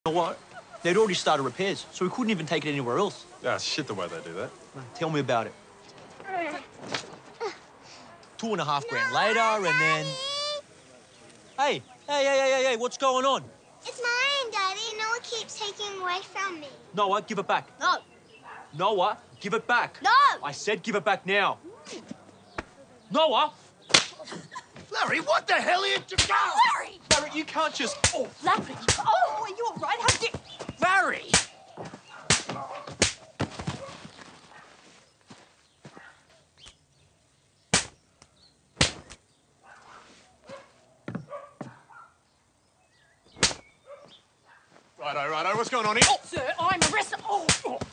You know what? They'd already started repairs, so we couldn't even take it anywhere else. Yeah, shit the way they do that. Tell me about it. 2.5 grand later, and then... Hey, what's going on? It's mine, Daddy. Noah keeps taking away from me. Noah, give it back. No. Noah, give it back. No. I said give it back now. Noah! Larry, what the hell are you doing? Larry! Larry, you can't just... Oh, Larry! Oh, are you all right? How did... Larry! Righto. What's going on here? Sir, I'm arrested. Oh.